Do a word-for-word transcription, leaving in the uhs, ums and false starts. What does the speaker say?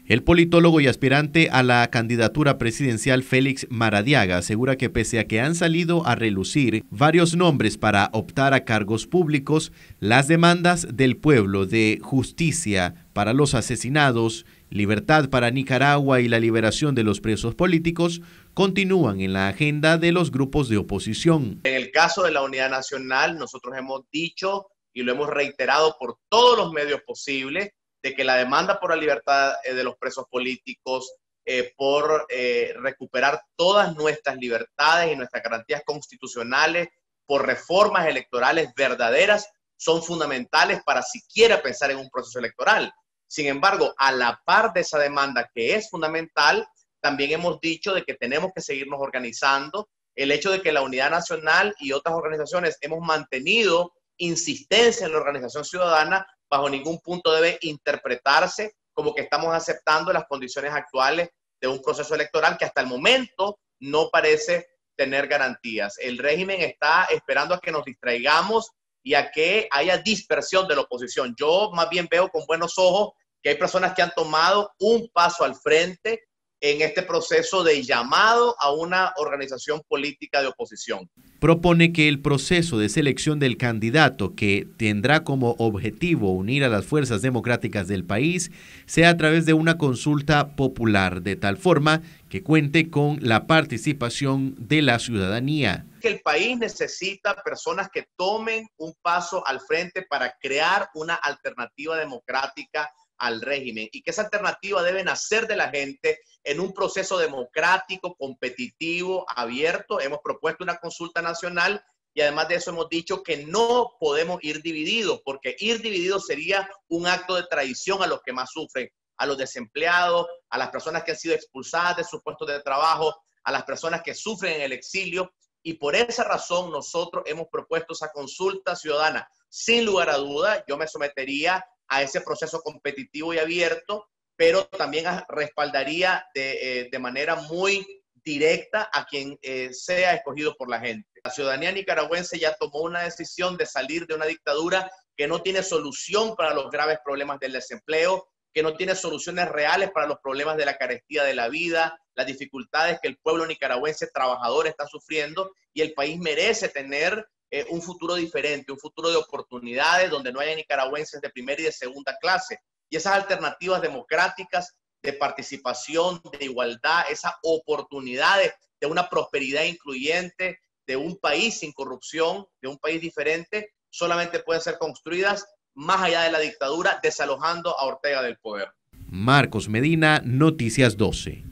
El politólogo y aspirante a la candidatura presidencial Félix Maradiaga asegura que pese a que han salido a relucir varios nombres para optar a cargos públicos, las demandas del pueblo de justicia para los asesinados, libertad para Nicaragua y la liberación de los presos políticos continúan en la agenda de los grupos de oposición. En el caso de la Unidad Nacional, nosotros hemos dicho y lo hemos reiterado por todos los medios posibles, de que la demanda por la libertad eh, de los presos políticos, eh, por eh, recuperar todas nuestras libertades y nuestras garantías constitucionales, por reformas electorales verdaderas, son fundamentales para siquiera pensar en un proceso electoral. Sin embargo, a la par de esa demanda que es fundamental, también hemos dicho de que tenemos que seguirnos organizando. El hecho de que la Unidad Nacional y otras organizaciones hemos mantenido insistencia en la organización ciudadana, bajo ningún punto debe interpretarse como que estamos aceptando las condiciones actuales de un proceso electoral que hasta el momento no parece tener garantías. El régimen está esperando a que nos distraigamos y a que haya dispersión de la oposición. Yo más bien veo con buenos ojos que hay personas que han tomado un paso al frente en este proceso de llamado a una organización política de oposición. Propone que el proceso de selección del candidato, que tendrá como objetivo unir a las fuerzas democráticas del país, sea a través de una consulta popular, de tal forma que cuente con la participación de la ciudadanía. El país necesita personas que tomen un paso al frente para crear una alternativa democrática al régimen, y que esa alternativa debe nacer de la gente en un proceso democrático, competitivo, abierto. Hemos propuesto una consulta nacional y además de eso hemos dicho que no podemos ir divididos, porque ir divididos sería un acto de traición a los que más sufren, a los desempleados, a las personas que han sido expulsadas de sus puestos de trabajo, a las personas que sufren en el exilio, y por esa razón nosotros hemos propuesto esa consulta ciudadana. Sin lugar a duda, yo me sometería a ese proceso competitivo y abierto, pero también respaldaría de, eh, de manera muy directa a quien eh, sea escogido por la gente. La ciudadanía nicaragüense ya tomó una decisión de salir de una dictadura que no tiene solución para los graves problemas del desempleo, que no tiene soluciones reales para los problemas de la carestía de la vida, las dificultades que el pueblo nicaragüense trabajador está sufriendo, y el país merece tener Eh, un futuro diferente, un futuro de oportunidades donde no haya nicaragüenses de primera y de segunda clase. Y esas alternativas democráticas de participación, de igualdad, esas oportunidades de una prosperidad incluyente, de un país sin corrupción, de un país diferente, solamente pueden ser construidas más allá de la dictadura, desalojando a Ortega del poder. Marcos Medina, Noticias doce.